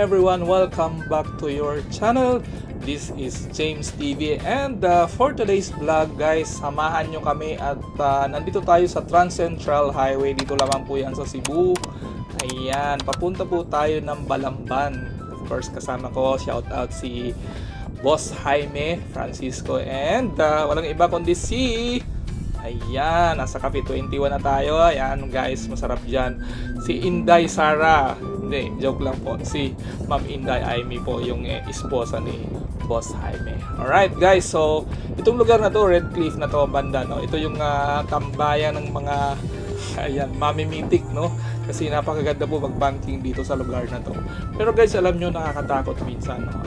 everyone, welcome back to your channel. This is James TV and for today's vlog guys, samahan nyo kami at nandito tayo sa Trans Central Highway. Dito lamang po yan sa Cebu. Ayan, papunta po tayo ng Balamban. Of course, kasama ko, shout out si Boss Jaime Francisco and walang iba kundi si... Ayan, nasa Cafe 21 na tayo. Ayan guys, masarap dyan. Si Inday Sara. Hindi, joke lang po. Si Ma'am Inday Aimee po yung esposa ni Boss Jaime. Alright guys, so itong lugar na to, Red Cliff na to, banda, no? Ito yung tambayan ng mga ayan, mamimitik, no? Kasi napakaganda po mag-banking dito sa lugar na to. Pero guys, alam nyo, nakakatakot minsan, no?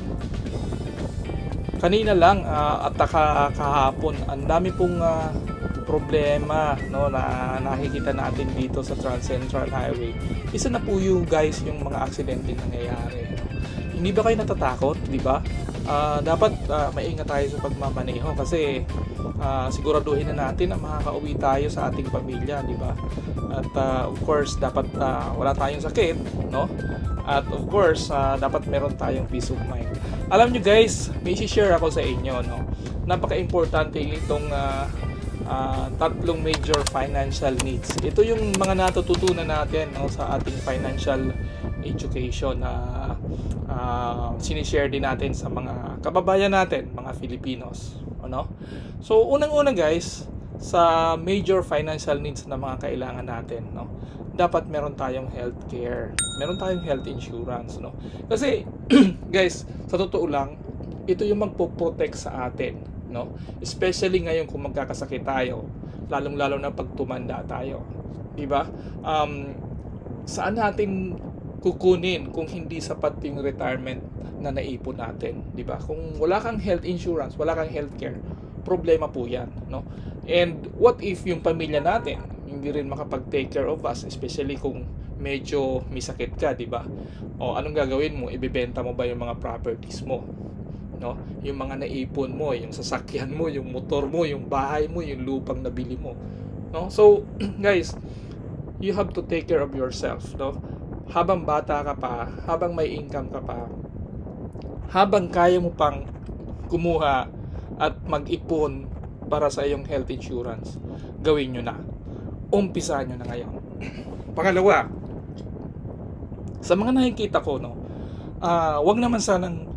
Kanina lang at kahapon, ang dami pong problema, no, na nakikita natin dito sa Trans Central Highway. Isa na po yung guys, yung mga aksidente nangyayari, no? Hindi ba kayo natatakot, di ba? Dapat maingat tayo sa pagmamaneho kasi siguraduhin na natin na makakauwi tayo sa ating pamilya, di ba? At of course, dapat wala tayong sakit, no? At of course, dapat meron tayong peace of mind. Alam nyo guys, may share ako sa inyo, no? Napaka-importante itong tatlong major financial needs. Ito yung mga natututunan natin, no, sa ating financial education na sinishare din natin sa mga kababayan natin, mga Filipinos, ano? So unang-una guys, sa major financial needs na mga kailangan natin, no, dapat meron tayong healthcare, meron tayong health insurance, no? Kasi guys, sa totoo lang, ito yung magpo-protect sa atin, no? Especially ngayon kung magkakasakit tayo, lalong-lalo na pag tumanda tayo, di ba? Saan natin kukunin kung hindi sapat yung retirement na naipon natin, di ba? Kung wala kang health insurance, wala kang healthcare, problema po yan, no? And what if yung pamilya natin hindi rin makapag-take care of us, especially kung medyo may sakit ka, di ba? O anong gagawin mo? Ibebenta mo ba yung mga properties mo, no? Yung mga naipon mo, yung sasakyan mo, yung motor mo, yung bahay mo, yung lupang nabili mo, no? So guys, you have to take care of yourself, no? Habang bata ka pa, habang may income ka pa, habang kaya mo pang kumuha at mag-ipon para sa iyong health insurance, gawin nyo na. Umpisahan nyo na ngayon. Pangalawa, sa mga nakikita ko, no, wag naman sanang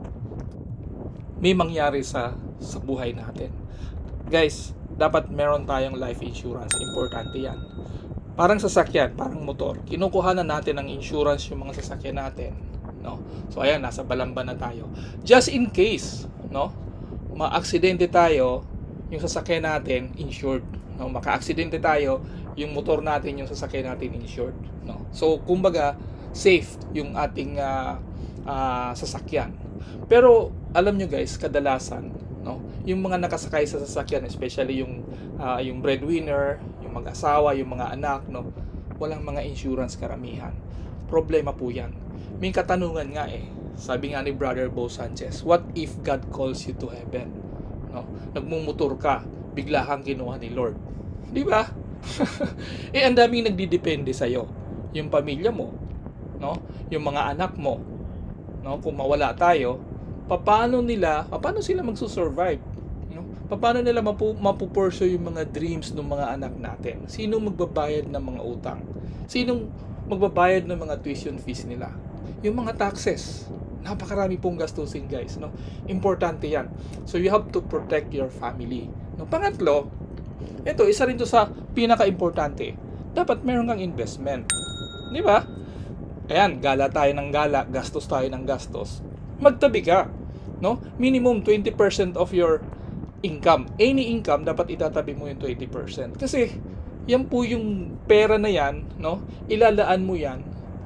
may mangyari sa buhay natin. Guys, dapat meron tayong life insurance. Importante yan. Parang sasakyan, parang motor. Kinukuha na natin ng insurance yung mga sasakyan natin, no? So ayan, nasa Balamban na tayo. Just in case, no, ma-aksidente tayo, yung sasakyan natin insured, no? Maka-aksidente tayo, yung motor natin, yung sasakyan natin insured, no? So kumbaga safe yung ating sasakyan. Pero alam nyo guys, kadalasan, no, yung mga nakasakay sa sasakyan, especially yung breadwinner, yung mag-asawa, yung mga anak, no, walang mga insurance karamihan. Problema po yan. May katanungan nga sabi nga ni Brother Bo Sanchez, what if God calls you to heaven? No? Nagmumotor ka, bigla kang kinuha ni Lord. Di ba? Ang daming nagdidepende sa'yo. Yung pamilya mo, no? Yung mga anak mo, no? Kung mawala tayo, paano sila magsusurvive? No? Paano nila mapupursue yung mga dreams ng mga anak natin? Sinong magbabayad ng mga utang? Sinong magbabayad ng mga tuition fees nila? Yung mga taxes. Napakarami pong gastusin guys, no? Importante yan. So you have to protect your family. No? Pangatlo, ito, isa rin to sa pinaka-importante. Dapat meron kang investment. Di ba? Ayan, gala tayo ng gala, gastos tayo ng gastos. Magtabi ka, no? Minimum 20% of your income. Any income, dapat itatabi mo yung 20%. Kasi, yan po yung pera na yan, no? Ilalaan mo yan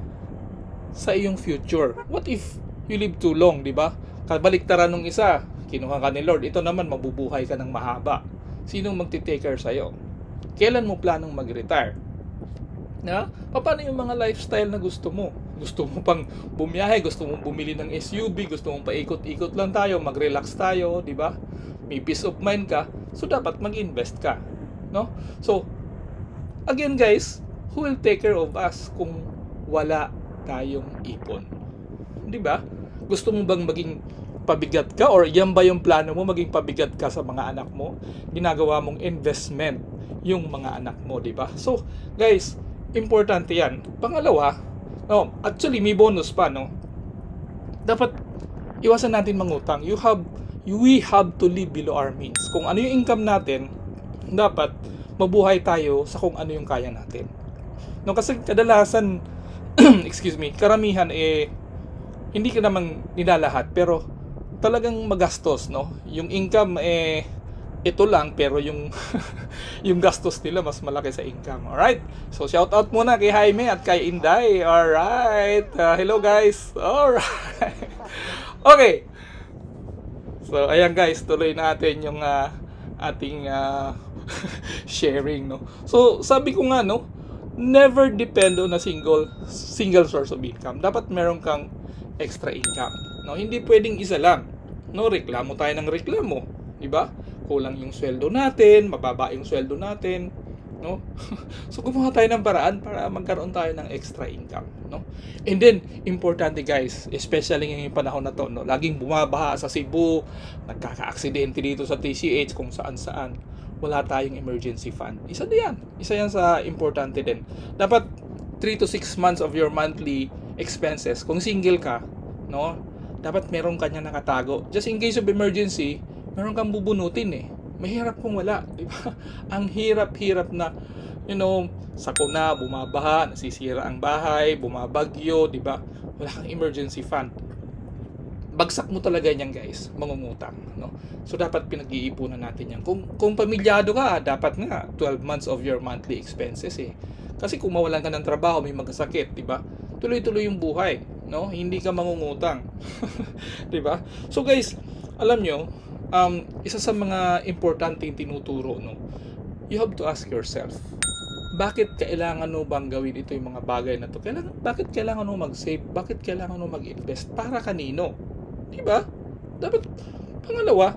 sa iyong future. What if you live too long, di ba? Kabaliktaran nung isa, kinuha ka ni Lord. Ito naman, mabubuhay ka ng mahaba. Sinong magti-take care sa'yo? Kailan mo planong mag-retire? Na? Paano yung mga lifestyle na gusto mo? Gusto mo pang bumiyahe, gusto mong bumili ng SUV, gusto mong paikot-ikot lang tayo, mag-relax tayo, di ba? May peace of mind ka, so dapat mag-invest ka, no? So, again guys, who will take care of us kung wala tayong ipon? di ba? Gusto mo bang maging pabigat ka, or yan ba yung plano mo, maging pabigat ka sa mga anak mo? Ginagawa mong investment yung mga anak mo, di ba? So, guys, importante yan. Pangalawa, no, actually may bonus pa, no? Dapat iwasan natin mangutang. We have to live below our means. Kung ano yung income natin, dapat mabuhay tayo sa kung ano yung kaya natin. No, kasi kadalasan excuse me, karamihan hindi ka namang nilalahat, pero talagang magastos, no? Yung income ito lang, pero yung yung gastos nila mas malaki sa income. Alright? So shout out muna kay Jaime at kay Inday. Alright. Hello guys. Alright. Okay. So ayan guys, tuloy natin yung ating sharing, no? So sabi ko nga, no, never depend on a single source of income. Dapat meron kang extra income, no? Hindi pwedeng isa lang. No, reklamo tayo ng reklamo, di ba? Kulang yung sweldo natin, mababa yung sweldo natin, no? So gumawa tayo ng paraan para magkaroon tayo ng extra income, no? And then importante guys, especially ngayong panahon na to, no, laging bumabaha sa Cebu, nagkaka-aksidente dito sa TCH, kung saan-saan, wala tayong emergency fund. Isa yan sa importante din. Dapat 3 to 6 months of your monthly expenses, kung single ka, no, dapat meron kanya nakatago, just in case of emergency. Meron kang bubunutin Mahirap kung wala, di ba? Ang hirap-hirap na, sakuna, bumabaha, nasisira ang bahay, bumabagyo, di ba? Wala kang emergency fund. Bagsak mo talaga yan guys, mangungutang, no? So dapat pinag-iipunan natin yan. Kung pamilyado ka, dapat nga 12 months of your monthly expenses Kasi kung mawalan ka ng trabaho, may magkasakit, di ba? Tuloy-tuloy yung buhay, no? Hindi ka mangungutang. Di ba? So guys, alam nyo, isa sa mga importanteng tinuturo, no, you have to ask yourself, bakit kailangan mo bang gawin ito, yung mga bagay na to? Bakit kailangan mo mag-save? Bakit kailangan mo mag-invest? Para kanino? Diba? Dapat, pangalawa,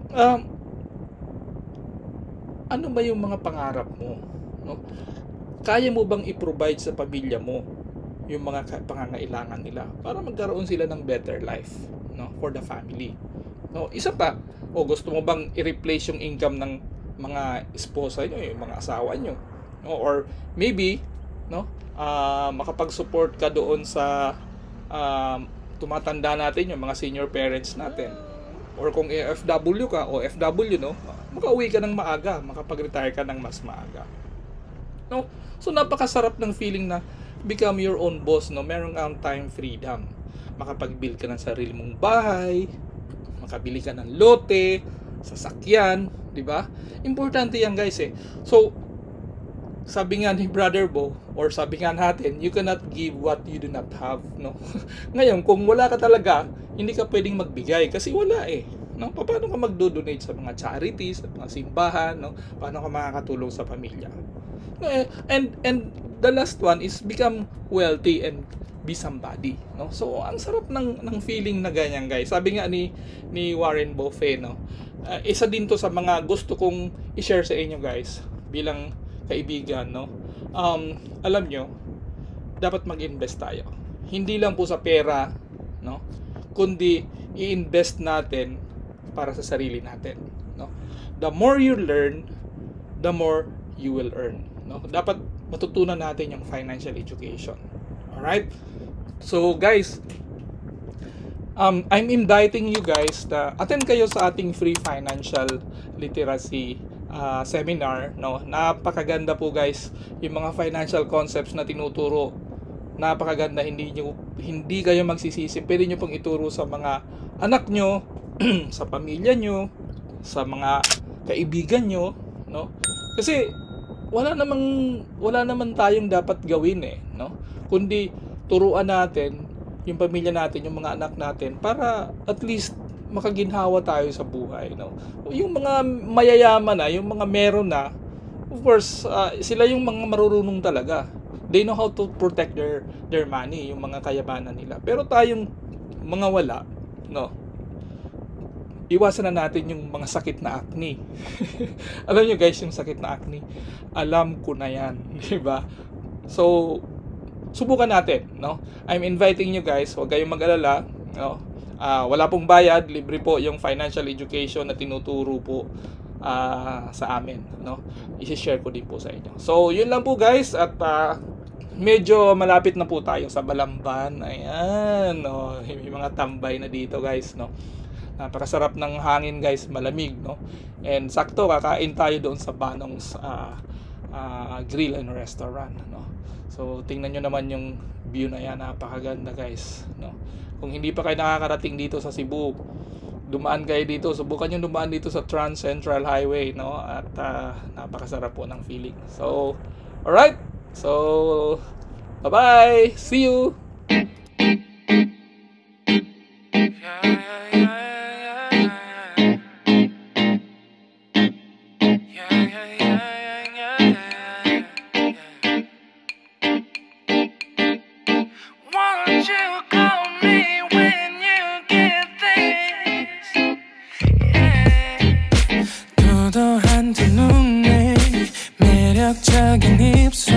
ano ba yung mga pangarap mo? No? Kaya mo bang i-provide sa pamilya mo yung mga pangangailangan nila para magkaroon sila ng better life, no, for the family? No, isa pa, gusto mo bang i-replace yung income ng mga esposa nyo, yung mga asawa nyo? No? Or maybe, no, makapag-support ka doon sa tumatanda natin, yung mga senior parents natin. Or kung FW ka o FW, no, makauwi ka ng maaga, makapag-retire ka ng mas maaga. No? So napakasarap ng feeling na become your own boss, no? Meron kang time freedom. Makapag-build ka ng sarili mong bahay, makabili ka ng lote, sasakyan, di ba? Importante yan guys So, sabi nga ni Brother Bo, or sabi nga natin, you cannot give what you do not have, no? Ngayon, kung wala ka talaga, hindi ka pwedeng magbigay kasi wala no? Paano ka magdo-donate sa mga charities, sa mga simbahan, no? Paano ka makakatulong sa pamilya? And the last one is become wealthy and be somebody, no? So ang sarap ng feeling na ganyan guys. Sabi nga ni Warren Buffett, no, isa din to sa mga gusto kong i-share sa inyo guys bilang kaibigan, no. Alam nyo, dapat mag-invest tayo, hindi lang po sa pera, no, kundi i-invest natin para sa sarili natin, no. The more you learn, the more you will earn, no. Dapat matutunan natin yung financial education. Alright? So guys, I'm inviting you guys na attend kayo sa ating free financial literacy seminar, no? Napakaganda po guys yung mga financial concepts na tinuturo. Napakaganda, hindi kayo magsisisi. Pwede nyo pong ituro sa mga anak nyo, sa pamilya nyo, sa mga kaibigan nyo, no? Kasi wala naman tayong dapat gawin no? Kundi turuan natin yung pamilya natin, yung mga anak natin, para at least makaginhawa tayo sa buhay, no? Yung mga mayayaman na, yung mga meron na, of course, sila yung mga marurunong talaga. They know how to protect their money, yung mga kayamanan nila. Pero tayong mga wala, no? Iwasan na natin yung mga sakit na acne. Alam nyo guys, yung sakit na acne, alam ko na yan, di ba? So subukan natin, no? I'm inviting you guys, huwag kayong mag-alala, no? Wala pong bayad, libre po yung financial education na tinuturo po sa amin, no? I-share ko din po sa inyo. So, yun lang po guys, at medyo malapit na po tayo sa Balamban. Ayan, no? May mga tambay na dito guys, no? Napakasarap ng hangin guys, malamig, no? And sakto, kakain tayo doon sa Banong's Grill and Restaurant, no? So, tingnan nyo naman yung view na yan, napakaganda guys, no? Kung hindi pa kayo nakakarating dito sa Cebu, dumaan kayo dito, subukan nyo dumaan dito sa Trans Central Highway, no? At napakasarap po ng feeling. So, alright, so bye bye, see you. 매력적인 입술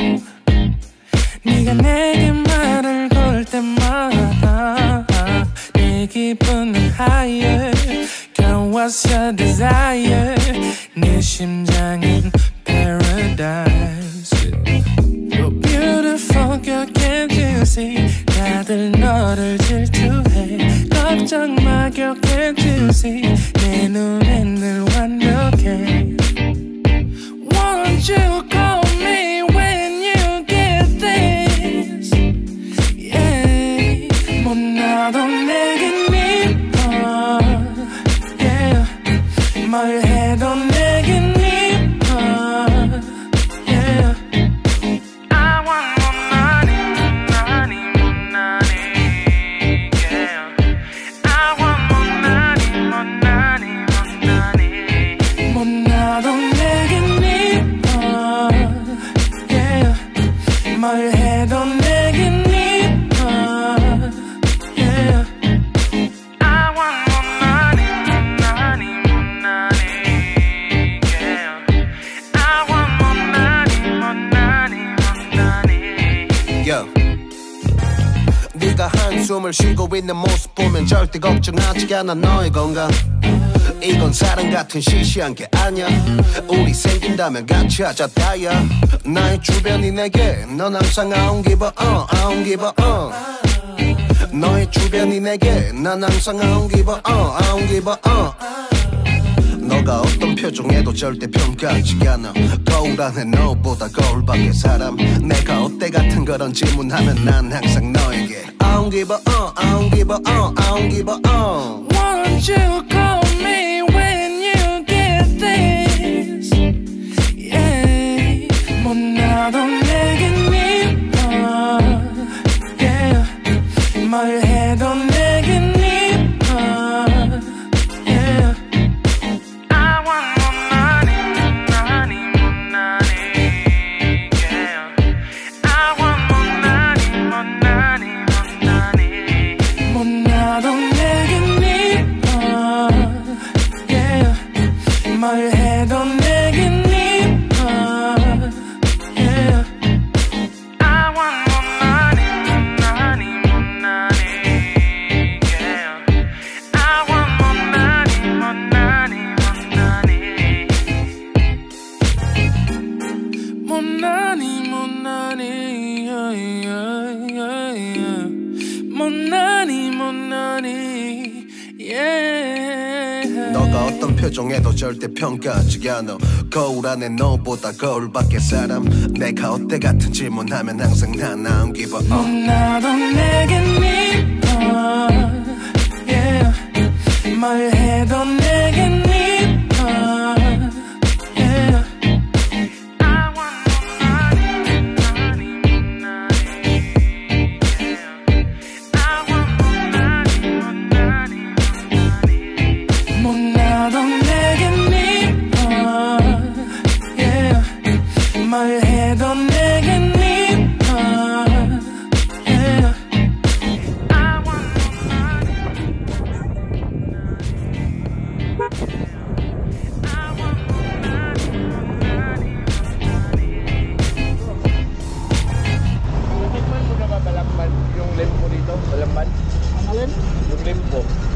네가 내게 말을 걸 때마다 내 기분은 higher Girl what's your desire 내 심장은 paradise You're beautiful girl can't you see 다들 너를 질투해 걱정 마 girl can't you see 내 눈엔 늘 완벽해 Won't you call me when you get this? Yeah, 못 나도 내겐 이뻐. Yeah, 뭘 해도 내겐 이뻐. Yeah, I want more money, more money, more money. Yeah, I want more money, more money, more money. 못 나도 내겐 뭘 해도 내겐 이뻐 Yeah I want more money, more money, more money Yeah I want more money, more money, more money Yo 네가 한숨을 쉬고 있는 모습 보면 절대 걱정하지 않아 너의 건강 이건 사랑 같은 시시한 게 아니야 우리 생긴다면 같이 하자 다야 나의 주변이 내게 넌 항상 I don't give a I don't give a 너의 주변이 내게 난 항상 I don't give a I don't give a 너가 어떤 표정에도 절대 평가하지 않아 거울 안에 너보다 거울 밖의 사람 내가 어때 같은 그런 질문하면 난 항상 너에게 I don't give a I don't give a I don't give a Won't you call me when you get this Yeah 못 나도 내겐 이뻐 Yeah 뭘 해도 내겐 이뻐 Yeah I want more money, more money, more money Yeah I want more money, more money, more money 못 나도 내겐 이뻐 Yeah 뭘 해도 내겐 이뻐 Yeah I want more money, more money, more money Yeah I want more money, more money, more money More money, more money yeah, yeah, yeah, yeah. More money, more money Yeah 너가 어떤 표정에도 절대 평가하지 않아 거울 안에 너보다 거울 밖의 사람 내가 어때 같은 질문하면 항상 난 I don't give a 못 나도 내겐 이뻐 Yeah 뭘 해도 내겐 이뻐 Yeah I want more money, money, money Yeah I want more money, money, money 못 나도 내겐 이뻐 Yeah 뭘 해도 내겐 이뻐 Yeah I want more money limbo.